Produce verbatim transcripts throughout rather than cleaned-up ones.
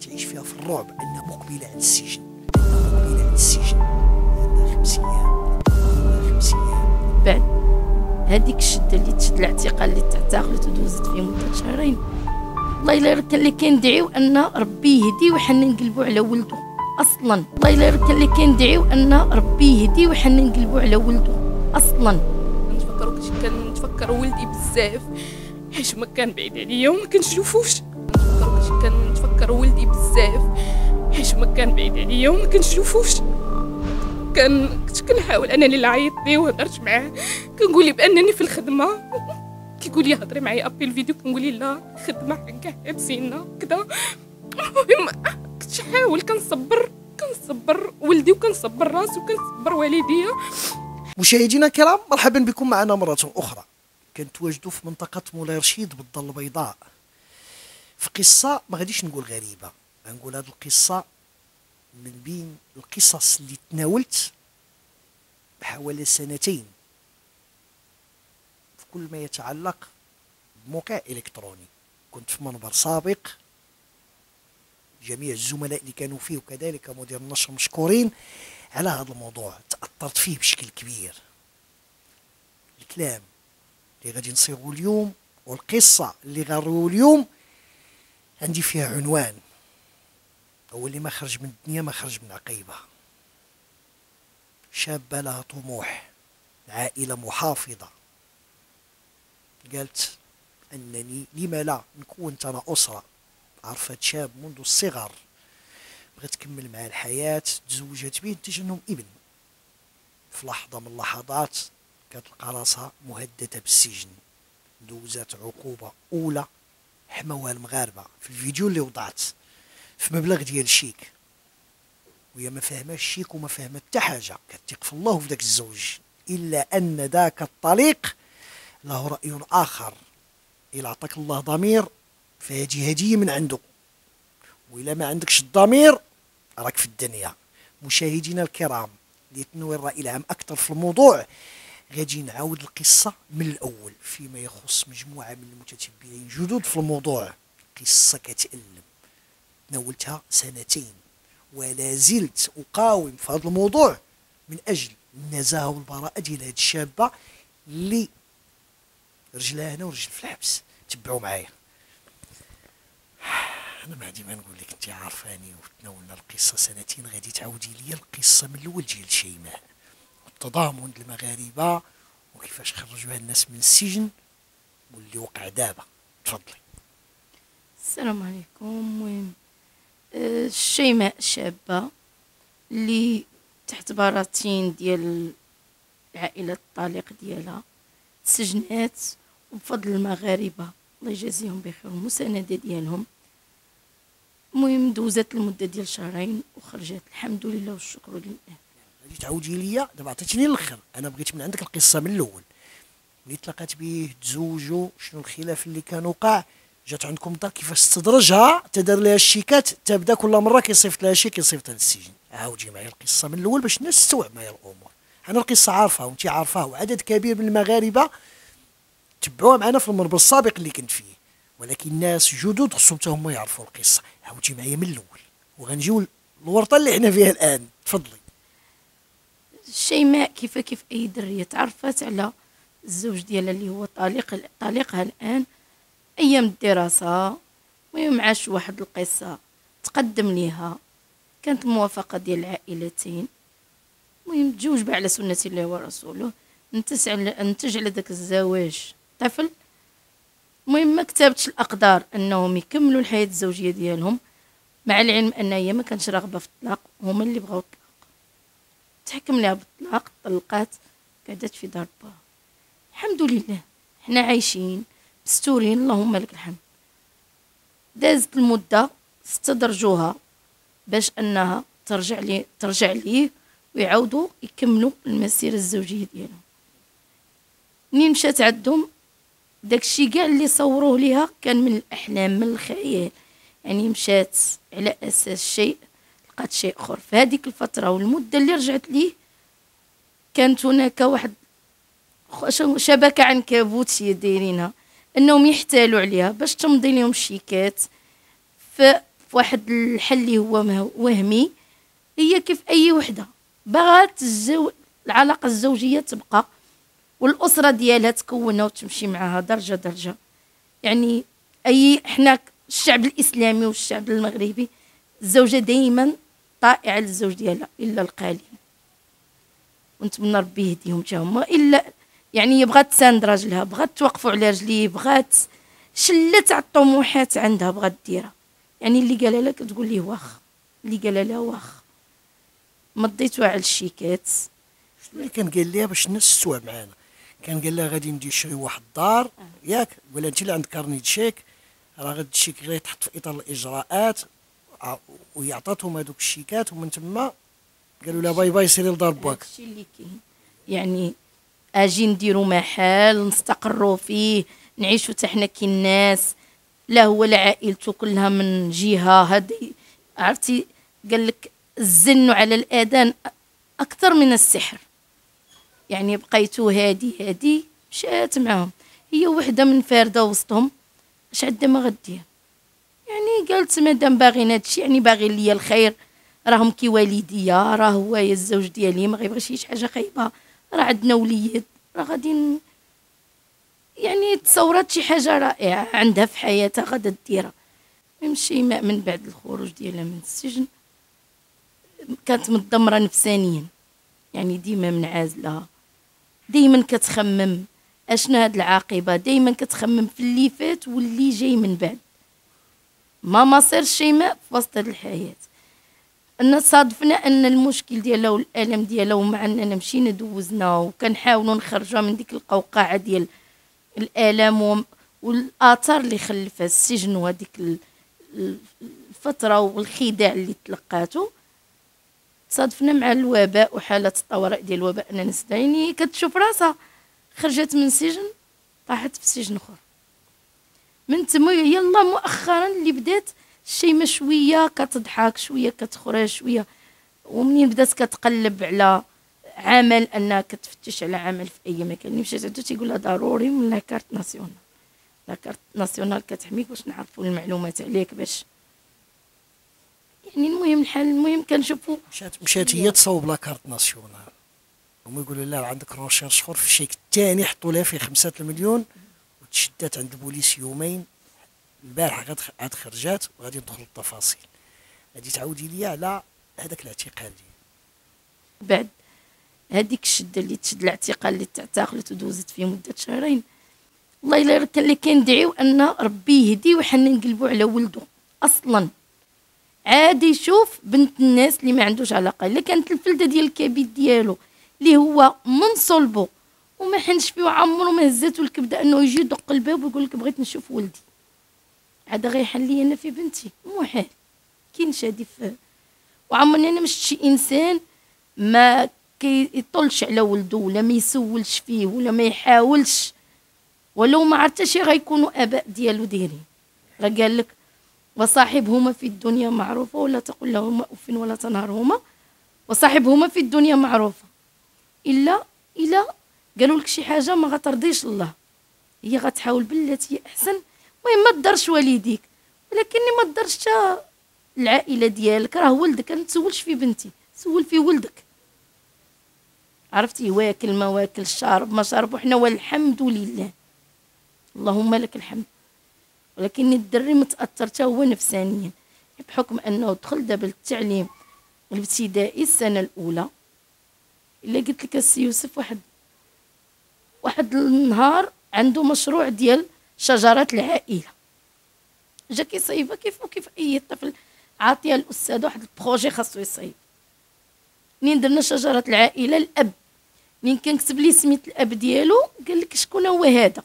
تعيش فيها في الرعب أنها مقبلة على السجن، أنها مقبلة على السجن عندها خمس أيام، عندها خمس أيام. بعد هذيك الشدة اللي تشد الاعتقال اللي تعتقلت ودوزت فيه مدة شهرين، والله إلا كان اللي كندعيو أن ربي يهدي وحنا نقلبو على ولده أصلا. والله إلا كان اللي كندعيو أن ربي يهدي وحنا نقلبو على ولده أصلا. كنتفكر كنتفكر ولدي بزاف حيت ما كان بعيد عليا وما كنشوفوش. كنتفكر كنتفكر ولدي بزاف حيت ما كان بعيد عليا وما كنشوفوش. كان كنت كنحاول انني نعيط ليه وهضرت معاه، كنقول ليه بانني في الخدمه، كيقول لي هضري معايا ابي الفيديو، كنقول ليه لا خدمه حكا حابسينا كذا. المهم كنت نحاول كنصبر كنصبر ولدي وكنصبر راسي وكنصبر والديا. مشاهدينا الكرام، مرحبا بكم معنا مرة أخرى. كنتواجدوا في منطقة مولاي رشيد بالضل البيضاء في قصة ما غاديش نقول غريبة، غنقول هذه القصة من بين القصص اللي تناولت بحوالي سنتين في كل ما يتعلق بموقع إلكتروني. كنت في منبر سابق، جميع الزملاء اللي كانوا فيه وكذلك مدير النشر مشكورين على هذا الموضوع. تأثرت فيه بشكل كبير. الكلام اللي غادي نصيغو اليوم والقصة اللي غنرويو اليوم عندي فيها عنوان، هو اللي ما خرج من الدنيا ما خرج من عقيبة. شابة لها طموح، عائلة محافظة، قالت أنني لما لا نكون أنا أسرة. عرفت شاب منذ الصغر بغات تكمل معاه الحياة، تزوجت به، نتج انهم ابن. في لحظة من اللحظات كتلقى راسها مهددة بالسجن، دوزات عقوبة أولى حماوها المغاربة في الفيديو اللي وضعت في مبلغ ديال الشيك، وهي ما فاهماش الشيك وما فاهمة حتى حاجة، كتثق في الله وفي داك الزوج. إلا أن ذاك الطليق له رأي آخر. إلا عطاك الله ضمير فهذه هدية من عنده، وإلا ما عندكش الضمير راك في الدنيا. مشاهدينا الكرام، لتنوير الرأي العام أكثر في الموضوع غادي نعاود القصة من الأول فيما يخص مجموعة من المتتبعين جدد في الموضوع. قصة كتألم، تناولتها سنتين ولا زلت أقاوم في هذا الموضوع من أجل النزاهة والبراءة ديال هذه الشابة اللي رجلها هنا ورجل في الحبس. تبعوا معايا. أنا ما عندي ما نقول لك، أنت عارفاني وتناولنا القصة سنتين، غادي تعاودي لي القصة من الأول ديال شيماء والتضامن المغاربة وكيفاش خرجوها الناس من السجن واللي وقع دابا. تفضلي. السلام عليكم. المهم أه شيماء شابة اللي تحت براثين ديال العائلة الطليق ديالها تسجنات، وبفضل المغاربة الله يجازيهم بخير والمساندة ديالهم. المهم دوزت المده ديال شهرين وخرجت الحمد لله والشكر لله. غادي تعاودي ليا دابا، عطيتيني الاخر، انا بغيت من عندك القصه من الاول. ملي تلاقات به تزوجوا، شنو الخلاف اللي كان وقع؟ جات عندكم الدار كيفاش استدرجها، تدار لها الشيكات، تبدا كل مره كيصيفط لها شي كيصيفط لها للسجن. عاودي معايا القصه من الاول باش الناس تستوعب معايا الامور. انا القصه عارفها وانت عارفاها وعدد كبير من المغاربه تبعوها معنا في المنبر السابق اللي كنت فيه، ولكن الناس جدد خصهم حتى هما يعرفوا القصه. عاودي معايا من الاول وغنجيو للورطه اللي حنا فيها الان. تفضلي. شيماء كيف كيف اي دريه تعرفت على الزوج ديالها اللي هو طليق طليقها الان ايام الدراسه. المهم عاش واحد القصه، تقدم ليها، كانت موافقه ديال العائلتين. المهم تزوج على سنه الله ورسوله، نتج على نتج على داك الزواج طفل. المهم ما كتبتش الاقدار انهم يكملوا الحياه الزوجيه ديالهم، مع العلم ان هي ما كانش راغبه في الطلاق، هما اللي بغاو الطلاق. تحكم لها بالطلاق، طلقات، قعدت في دار باها. الحمد لله حنا عايشين مستورين اللهم لك الحمد. دازت المده استدرجوها باش انها ترجع لي ترجع ليه ويعاودوا يكملوا المسيره الزوجيه ديالهم. منين مشات عندهم داكشي كاع اللي صوروه ليها كان من الاحلام، من الخيال، يعني مشات على اساس شيء لقات شيء اخر. في هذيك الفتره والمده اللي رجعت ليه كانت هناك واحد شبكه عنكبوتيه دايرينها انهم يحتالوا عليها باش تمضي لهم الشيكات في في واحد الحل اللي هو مه- وهمي. هي كيف اي وحده بغات الزو... العلاقه الزوجيه تبقى والاسره ديالها تكونها وتمشي معها درجه درجه. يعني اي حنا الشعب الاسلامي والشعب المغربي الزوجه دائما طائعه للزوج ديالها الا القليل، ونتمنى ربي يهديهم حتى هما. الا يعني بغات تساند راجلها، بغات توقفوا على رجليه، بغات شلت على الطموحات عندها بغات ديرها. يعني اللي قالها لها كتقول ليه واخ، اللي قالها لها واخ. مضيتو على الشيكات. اللي كان قال لها باش نسوا معانا، كان قال لها غادي ندي نشري واحد الدار ياك، ولا انت اللي عندك كارنيت شيك راه غادي الشيك غير يتحط في اطار الاجراءات، ع- وهي عطاتهم هذوك الشيكات، ومن تما قالوا لها باي باي سيري لدار باك. هادشي اللي كاين. يعني اجي نديرو محل نستقروا فيه نعيشوا حتى حنا كي الناس، لا هو لا عائلته كلها من جهه. هذه عرفتي قال لك الزن على الاذان اكثر من السحر. يعني بقيتو هادي هادي مشات معاهم، هي وحده من فارده وسطهم اش عندها ما غدير. يعني قالت مادام باغيين هادشي يعني باغي ليا الخير، راهم كي والديا، راه هو يا الزوج ديالي ما غيبغيش شي حاجه خايبه، راه عندنا وليد، راه غادي ن- يعني تصورات شي حاجه رائعه عندها في حياتها غادا ديرها. يمشي ما من بعد الخروج ديالها من السجن كانت متدمره نفسانيا، يعني ديما منعزله، دايما كتخمم اشنا هاد العاقبه، دايما كتخمم في اللي فات واللي جاي من بعد. ما مصير شيماء في وسط هاد الحياه. ان صادفنا ان المشكل ديالها والالم ديالها، ومع اننا مشينا دوزنا وكنحاولوا نخرجوها من ديك القوقعه ديال الالام و- والاثار اللي خلفها السجن وهذيك ال- ال- الفتره والخداع اللي تلقاتو. صادفنا مع الوباء وحاله الطوارئ ديال الوباء اننا نستعيني كتشوف راسها خرجت من سجن طاحت في سجن اخر. من تما يلا مؤخرا اللي بدات الشيمه شويه كتضحك شويه كتخرج شويه، ومنين بدات كتقلب على عمل انها كتفتش على عمل في اي مكان اللي مشات عندو تيقول لها ضروري من لا كارت ناسيونال. لا كارت ناسيونال كتحميك باش نعرفوا المعلومات عليك باش يعني المهم الحال. المهم كنشوفوا مشات مشات هي تصوب لا كارت ناسيونال، هما يقولوا لا عندك روشيرش اخر في الشيك الثاني حطوا لها فيه خمسة المليون، وتشدات عند البوليس يومين. البارح غاد عاد خرجات وغادي ندخلوا التفاصيل. غادي تعاودي لي على هذاك الاعتقال ديال بعد هذيك الشده اللي تشد الاعتقال اللي تعتقلت ودوزت فيه مده شهرين. والله الا كان اللي كندعيو ان ربي يهدي وحنا نقلبوا على ولده. اصلا عادي يشوف بنت الناس اللي ما عندوش علاقه، الا كانت الفلده ديال الكبد ديالو اللي هو من صلبه وما حنش فيه وعمره ما هزاتو الكبده انه يجي يدق الباب ويقول لك بغيت نشوف ولدي، عاد غيحل لي انا في بنتي؟ محال. كاينش هادي في وعمرني انا مشت شي انسان ما كيطلش على ولده ولا ما يسولش فيه ولا ما يحاولش، ولو ما عرفتش غيكونوا اباء ديالو دايرين. راه قال لك وصاحبهما في الدنيا معروفه ولا تقل لهما اف ولا تنهرهما، وصاحبهما في الدنيا معروفه الا الا قالوا لك شي حاجه ما غترضيش الله، هي غتحاول بالتي هي احسن. المهم ما تضرش والديك، ولكني ما تضرش حتى العائله ديالك. راه ولدك، انا نتسولش في بنتي، سول في ولدك. عرفتي واكل ما واكل، شارب ما شارب، وحنا والحمد لله اللهم لك الحمد. ولكن الدري متاثر حتى هو نفسانيا بحكم انه دخل دابا التعليم الابتدائي السنه الاولى. الا قلت لك السي يوسف واحد واحد النهار عنده مشروع ديال شجرات العائله، جا كيصايبها كيف وكيف اي طفل عاطيه الاستاذ واحد البروجي خاصو يصايب. منين درنا شجره العائله الاب، منين كنكتب لي سميت الاب ديالو قال لك شكون هو هذا.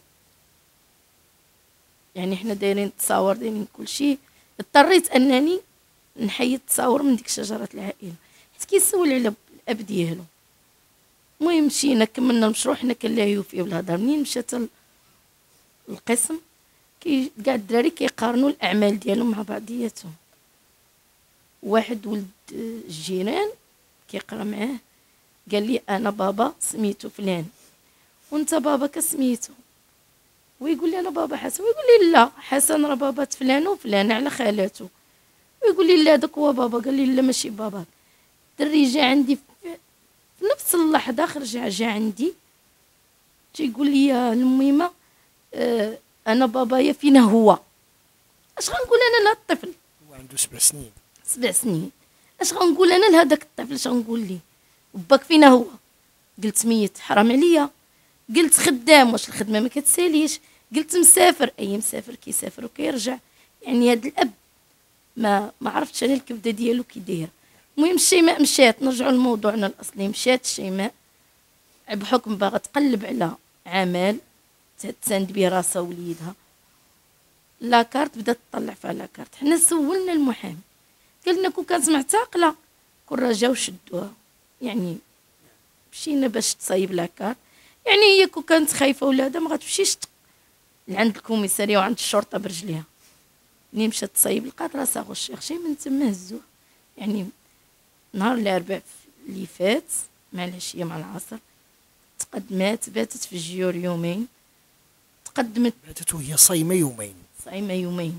يعني حنا دايرين تصاور دايرين كلشي، اضطريت انني نحيد التصاور من ديك شجره العائله حيت كيسول على الاب ديالو. المهم مشينا كملنا المشروع، حنا كنلاهيو فيه بالهضره. منين مشات القسم كي كاع الدراري كيقارنوا الاعمال ديالهم مع بعضياتهم. واحد ولد الجيران كيقرا معاه قال لي انا بابا سميتو فلان وانت بابا كسميتو، ويقول لي انا بابا حسن، ويقول لي لا حسن راه بابا فلان وفلان على خالاته، ويقول لي لا هذاك هو بابا. قال لي لا ماشي باباك. الدري جا عندي في في نفس اللحظه خرج جا عندي تيقول لي يا الميمه آه انا بابايا فينا هو. اش غنقول انا لهذا الطفل هو عنده سبع سنين. سبع سنين اش غنقول انا لهذاك الطفل؟ اش غنقول ليه باك فينا هو؟ قلت ميت حرام عليا. قلت خدام واش الخدمه ما كتساليش. قلت مسافر اي مسافر كيسافر وكيرجع. يعني هذا الاب ما ما عرفتش انا الكبده ديالو كي داير. المهم شيماء مشات. نرجعوا لموضوعنا الاصلي. مشات شيماء بحكم باغا تقلب على عمل تساند به راسها وليدها. لاكارت بدات تطلع فيها لاكارت. حنا سولنا المحامي قال لنا كون كانت معتقله كون راه جاو شدوها. يعني مشينا باش تصايب لاكارت. يعني هي كون كانت خايفه ولا هذا ما غتمشيش لعند الكوميساريه وعند الشرطه برجليها. ملي مشات تصايب لقات راسها غش شي من تما هزوها. يعني نهار الاربعاء اللي فات مع العشيه مع العصر تقدمات باتت في الجيور يومين. تقدمت باتت وهي صايمه يومين. صايمه يومين.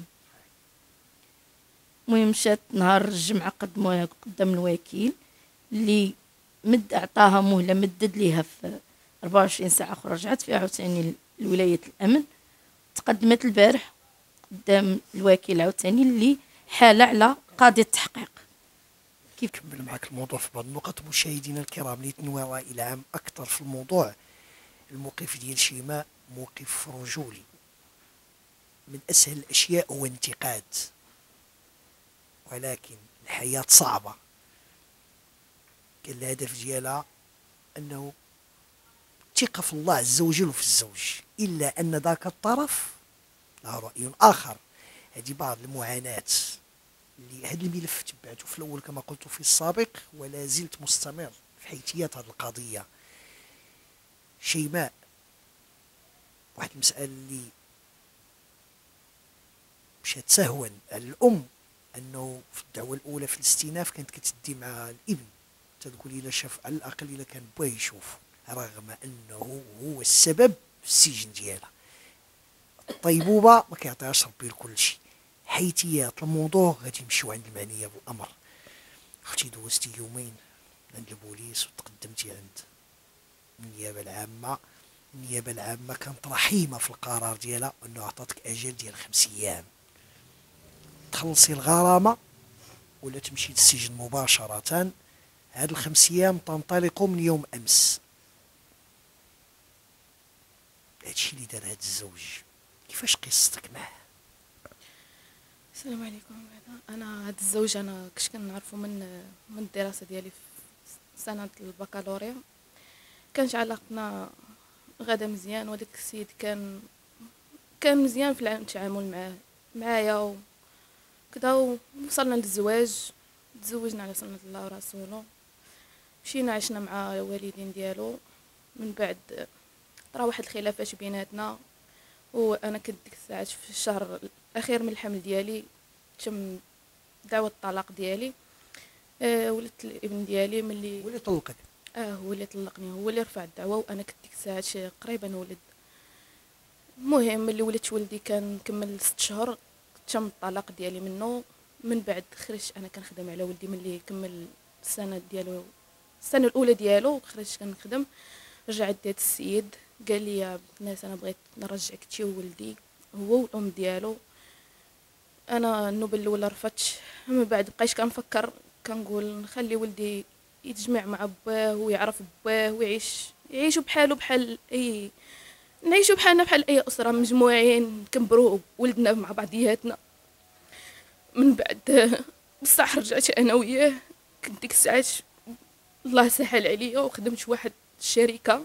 المهم مشات نهار الجمعه قدموها قدام الوكيل اللي مد عطاها مهله مدد ليها في أربعة وعشرين ساعه اخرى. رجعت فيها عاوتاني لولايه الامن. تقدمت البارح قدام الوكيل عاوتاني اللي حال على قاضي التحقيق. كيف كمل معك الموضوع في بعض النقط. مشاهدينا الكرام ليتنوى الراي العام اكثر في الموضوع. الموقف ديال شيماء موقف رجولي. من اسهل الاشياء هو انتقاد، ولكن الحياه صعبه. كان الهدف ديالها انه الثقه في الله عز وجل وفي الزوج، الا ان ذاك الطرف له راي اخر. هذه بعض المعاناه اللي هذا الملف تبعته في الاول كما قلت في السابق، ولا زلت مستمر في حيثيات هذه القضيه. شيماء واحد المساله اللي مشات سهوا على الام، انه في الدعوه الاولى في الاستئناف كانت كتدي مع الابن تقول الا شاف على الاقل الا كان بغى يشوف، رغم انه هو السبب في السجن ديالها. الطيبوبه ما كيعطيهاش ربي لكل شيء. حيثيات الموضوع غادي نمشيو عند المعنيه بالامر. اختي دوزتي يومين عند البوليس وتقدمتي عند النيابه العامه. النيابه العامه كانت رحيمه في القرار ديالها انه عطاتك اجل ديال خمس ايام تخلصي الغرامه ولا تمشي للسجن مباشره. هاد الخمس ايام تنطلق من يوم امس. هادشي اللي دار هاد الزوج. كيفاش قصتك معاه؟ السلام عليكم. انا هاد الزوج انا كنت كنعرفو من من الدراسه ديالي في سنه البكالوريا. كانت علاقتنا غدا مزيان، وداك السيد كان كان مزيان في التعامل معاه معايا وكذا. وصلنا للزواج، تزوجنا على سنه الله ورسوله. مشينا عشنا مع والدين ديالو. من بعد طرا واحد الخلافات بيناتنا، وانا كنت ديك الساعات في الشهر الاخير من الحمل ديالي تم دعوه الطلاق ديالي. آه ولدت الابن ديالي ملي ولا طلقك؟ اه هو اللي طلقني، هو اللي رفع الدعوه، وانا كنت ديك الساعات قريبا نولد. المهم ملي ولدت ولدي كان كمل ست شهور تم الطلاق ديالي منه. من بعد خرجت انا كنخدم على ولدي ملي كمل السنه ديالو السنه الاولى ديالو. خرجت كنخدم. رجعت ديت السيد قال لي يا بنت الناس انا بغيت نرجعك تي ولدي هو والام ديالو. انا النوبه الاولى رفضت. من بعد بقيت كنفكر كنقول نخلي ولدي يتجمع مع باه ويعرف باه ويعيش يعيشوا بحاله بحال اي نعيشوا بحالنا بحال اي اسره مجموعين نكبروا ولدنا مع بعضياتنا. من بعد بصح رجعت انا وياه. كنت ديك الساعات الله سهل عليا وخدمت في واحد الشركه.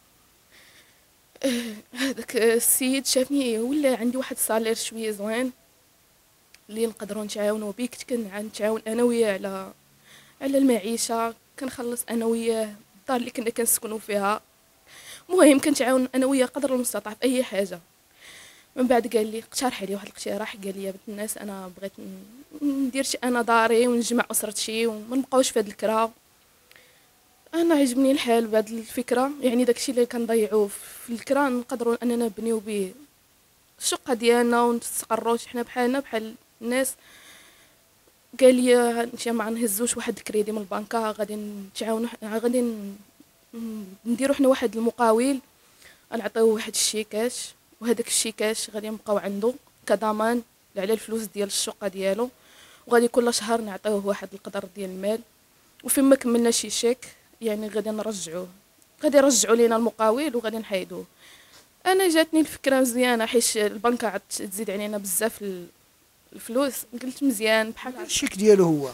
هذاك السيد شافني ولا عندي واحد الصالير شويه زوين اللي نقدروا نتعاونوا به. كنت كنتعاون انا وياه على على المعيشه. كنخلص انا وياه الدار اللي كنا كنسكنوا فيها. المهم كنتعاون انا وياه قدر المستطاع في اي حاجه. من بعد قال لي اقترح علي واحد الاقتراح. قال لي يا بنت الناس انا بغيت ندير شي انا داري ونجمع اسرتي وما نبقاوش في هذا الكرا. انا عجبني الحال بهذه الفكره. يعني داكشي اللي كنضيعوه في الكرا نقدروا اننا نبنيو به الشقه ديالنا ونستقروا حنا بحالنا بحال الناس. قال لي انت ما نهزوش واحد الكريدي من البنكه، غادي نتعاونوا، غادي ن- نديروا حنا واحد المقاول، غنعطيوه واحد الشيكات، وهذاك الشيكات غادي يبقاو عنده كضمان على الفلوس ديال الشقه ديالو، وغادي كل شهر نعطيوه واحد القدر ديال المال، وفين ما كملنا شي شيك يعني غادي نرجعوه، غادي يرجعوا لينا المقاول وغادي نحيدوه. انا جاتني الفكره مزيانه حيت البنكه عاد تزيد علينا بزاف ال- الفلوس، قلت مزيان بحال هكا. الشيك ديالو هو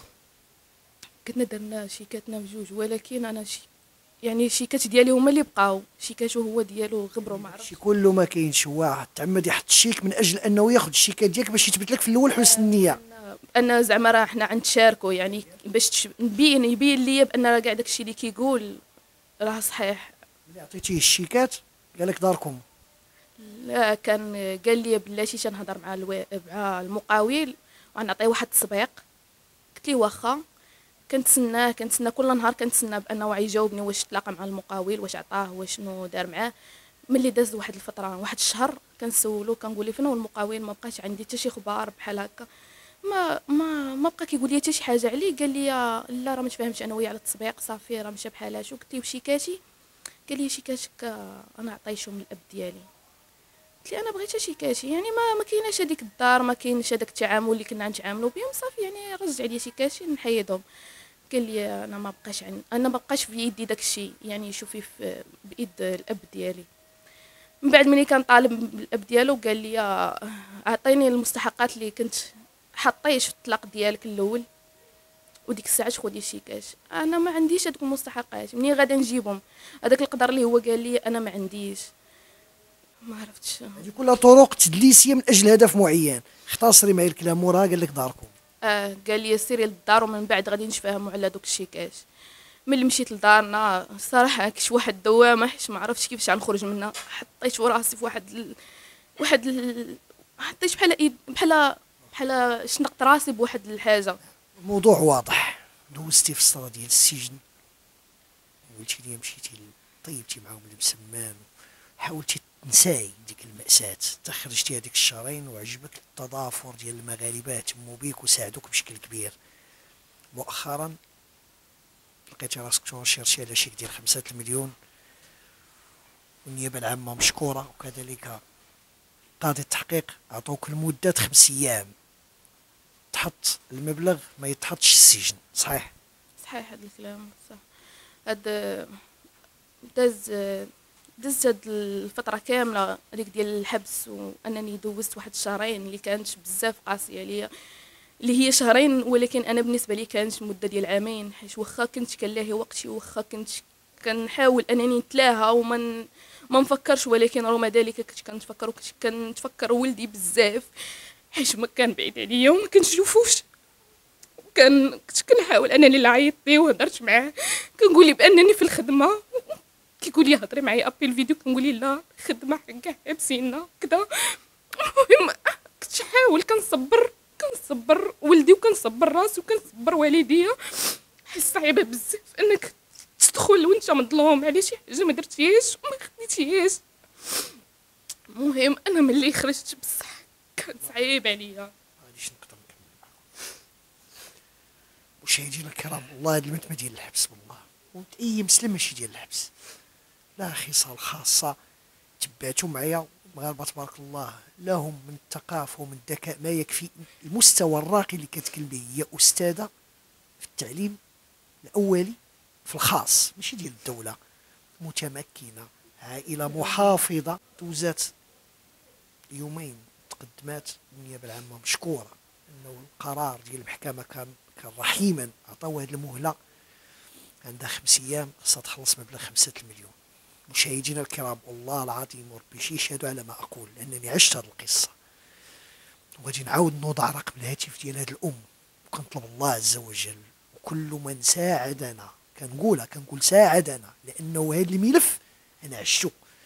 كنا درنا شيكاتنا بجوج، ولكن انا شي يعني شيكات ديالي هما اللي بقاو، شيكاتو هو ديالو غبروا ما عرفتش. شي كله ما كاينش، واحد تعمد يحط الشيك من اجل انه ياخذ الشيكات ديالك باش يثبت لك في الاول حسن النيه. انا زعما راه حنا غنتشاركوا يعني باش تش- نبين يبين ليا بان راه كاع داكشي اللي كيقول راه صحيح. ملي عطيتيه الشيكات قال لك داركم. لا كان قال لي بلاتي تنهضر مع الو... مع المقاول وغنعطيه واحد التسبيق، قلت ليه واخا. كنتسناه كنتسنى كل نهار كنتسنى بانه غيجاوبني واش تلاقى مع المقاول، واش عطاه، واشنو دار معاه. ملي داز واحد الفتره واحد الشهر كنسولو كنقول ليه فين هو المقاول، ما بقاش عندي حتى شي خبار بحال هكا، ما ما ما بقى كيقول لي حتى شي حاجه عليه. قال لي لا راه ما تفاهمش انا وياه على التسبيق، صافي راه مشى بحالاتو. قلت ليه وشيكاتي؟ قال لي شيكاتك آه، انا عطيتهم للاب ديالي. قلت لي انا بغيت شيكاتي، يعني ما ما كايناش هذيك الدار، ما كاينش هذاك التعامل اللي كنا نتعاملوا بهم، صافي يعني رجع لي شيكاتي نحيدهم. قال لي انا ما بقاش عن... انا ما بقاش في يدي داك الشيء، يعني شوفي في بايد الاب ديالي. من بعد ملي كان طالب الاب ديالو قال لي آه، اعطيني المستحقات اللي كنت حطيه في الطلاق ديالك الاول، وديك الساعه خدي شيكات. انا ما عنديش هذوك المستحقات، منين غادا نجيبهم؟ هذاك القدر اللي هو قال لي انا ما عنديش، ما عرفتش. هذه كلها طرق تدليسيه من اجل هدف معين. اختصري معي الكلام وراه قال لك داركم. اه قال لي سيري للدار ومن بعد غادي نتفاهموا على دوك الشيكات. ملي مشيت لدارنا الصراحه كش واحد الدوامه حيت ما عرفتش كيفاش غنخرج منها، حطيت راسي في واحد ال... واحد ال... حطيت بحال ايد بحال بحال شنقت راسي بواحد الحاجه. الموضوع واضح. دوزتي في الصاله ديال السجن، قلتي لي مشيتي طيبتي معاهم المسمان، حاولتي تنساي ديك المأساة، تخرجتي هذيك الشهرين وعجبك التضافر ديال المغاربة اهتموا بيك وساعدوك بشكل كبير. مؤخرا لقيتي راسك تنشرتي على شيك ديال خمسة المليون، والنيابة العامة مشكورة، وكذلك قاضي التحقيق عطوك المدة خمس أيام تحط المبلغ ما يتحطش السجن، صحيح؟ صحيح هذا الكلام صح. هاد داز دزت هاد الفتره كامله هذيك ديال الحبس، وانني دوزت واحد الشهرين اللي كانت بزاف قاسيه عليا، اللي هي شهرين ولكن انا بالنسبه لي كانت مده ديال عامين، حيت واخا كنت كنلاهي وقتي، واخا كنت كنحاول انني نتلاها وما ن- ما نفكرش، ولكن رغم ذلك كنت كنتفكر وكنت كنتفكر ولدي بزاف حيت ما كان بعيد عليا وما كنشوفوش. كان كنت كنحاول انني اللي عيطت ليه وهضرت معاه، كنقول لي بانني في الخدمه، كيقول لي هضري معايا ابي الفيديو، كنقول لي لا خدمه كاع حابسينا كذا. المهم كنت حاول كنصبر كنصبر ولدي وكنصبر راسي وكنصبر والديا، حيت صعيبه بزاف انك تدخل وانت مظلوم على شي حاجه ما درتيهاش وما خديتيهاش. المهم انا ملي خرجت بصح كان صعيب عليا. غاديش نقدر نكمل معكم. مشاهدينا الكرام، والله هاد البنت ما ديال الحبس، والله واي مسلم ماشي ديال الحبس، لا خصال خاصه تبعتوا معايا. المغاربه تبارك الله لهم من الثقافه ومن الذكاء ما يكفي. المستوى الراقي اللي كتكلم به هي استاذه في التعليم الاولي في الخاص ماشي ديال الدوله، متمكنه، عائله محافظه، دوزات يومين تقدمات النيابه العامه مشكوره انه القرار ديال المحكمه كان كان رحيما، عطاوها هذه المهله، عندها خمس ايام خاصها تخلص مبلغ خمسة المليون. مشاهدينا الكرام، والله العظيم وربي شي يشهدوا على ما اقول لانني عشت هذه القصه، وغادي نعاود نوضع رقم الهاتف ديال هذه الام، وكنطلب الله عز وجل وكل من ساعدنا، كنقولها كنقول ساعدنا لانه هذا الملف انا عشتو،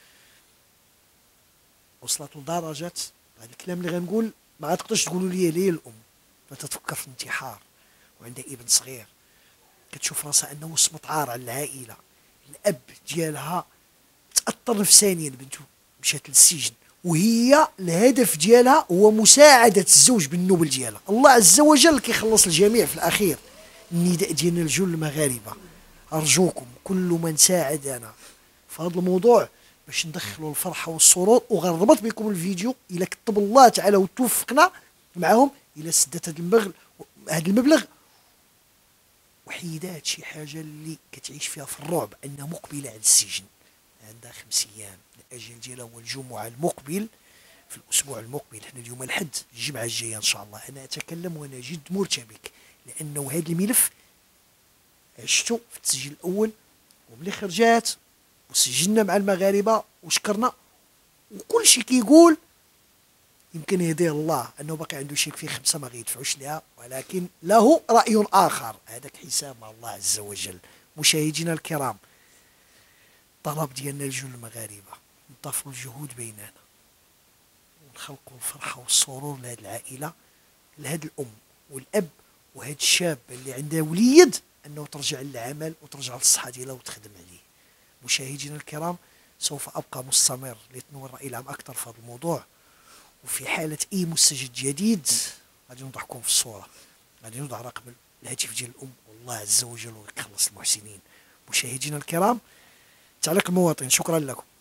وصلت لدرجه هذا الكلام اللي غنقول ما تقدرش تقولوا لي ليه الام فتتفكر في الانتحار وعندها ابن صغير، كتشوف راسها انه وصمت عار على العائله، الاب ديالها تاثر نفسانيا، بنته مشات للسجن وهي الهدف ديالها هو مساعدة الزوج بالنوبل ديالها. الله عز وجل كيخلص الجميع في الأخير. النداء ديالنا لجل المغاربة، أرجوكم كل من ساعدنا في هذا الموضوع باش ندخلوا الفرحة والسرور. وغنربط بكم الفيديو إلا كتب الله تعالى وتوفقنا معهم إلى سدة هذا المبلغ هذا المبلغ وحيدات شي حاجة اللي كتعيش فيها في الرعب أنها مقبلة على السجن. عندها خمس أيام، الأجل ديالها هو الجمعة المقبل في الأسبوع المقبل. حنا اليوم الحد، الجمعة الجاية إن شاء الله. أنا أتكلم وأنا جد مرتبك لأنه هذا الملف عشته في التسجيل الأول وملي خرجات وسجلنا مع المغاربة وشكرنا وكل شيء كيقول يمكن يهديه الله أنه باقي عنده شيك فيه خمسة ما غيدفعوش لها، ولكن له رأي آخر. هذاك حساب مع الله عز وجل. مشاهدينا الكرام، طلب ديالنا لجل المغاربة نضافوا الجهود بيننا ونخلقوا الفرحة والسرور لهذه العائلة، لهذه الأم والأب وهذا الشاب اللي عنده وليد أنه ترجع للعمل وترجع للصحة ديالها وتخدم عليه. مشاهدينا الكرام، سوف أبقى مستمر لتنور الرأي العام أكثر في هذا الموضوع، وفي حالة أي مستجد جديد غادي نوضعكم في الصورة، غادي نوضع رقم الهاتف ديال الأم والله عز وجل ويخلص المحسنين. مشاهدينا الكرام، تعليق المواطن، شكرا لكم.